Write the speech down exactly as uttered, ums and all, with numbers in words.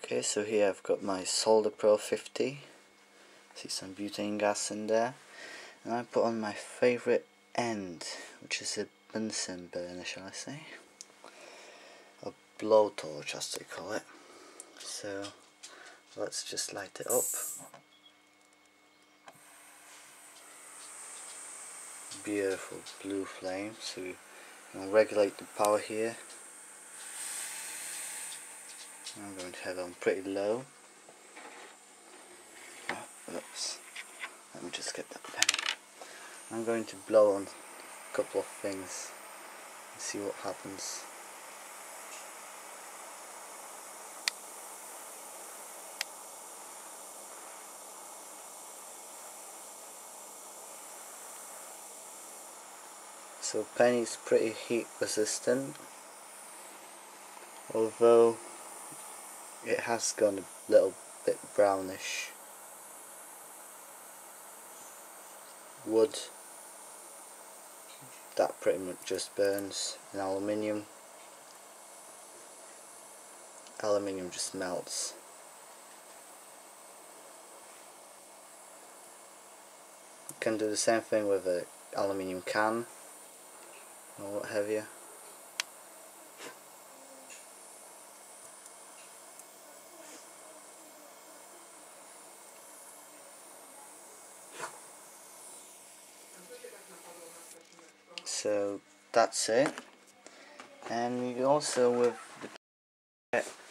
Okay, so here I've got my Solderpro fifty. See some butane gas in there, and I put on my favourite end, which is a Bunsen burner, shall I say, a blowtorch as they call it. So let's just light it up. Beautiful blue flame. So you can regulate the power here. I'm going to have it on pretty low. Oh, oops. Let me just get that pen. I'm going to blow on a couple of things and see what happens. So penny is pretty heat resistant, although it has gone a little bit brownish. Wood, that pretty much just burns, and aluminium, aluminium just melts. You can do the same thing with an aluminium can or what have you. So that's it. And you also with the